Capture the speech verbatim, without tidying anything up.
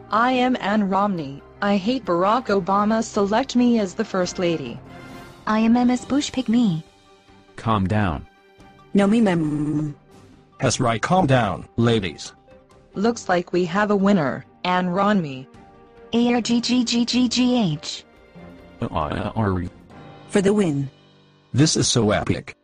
I am Ann Romney. I hate Barack Obama. Select me as the First Lady. I am M S Bush. Pick me. Calm down. No me mem. That's right, calm down, ladies. Looks like we have a winner, Ann Romney. A R G G G G G H. Uh, uh, are we? For the win. This is so epic.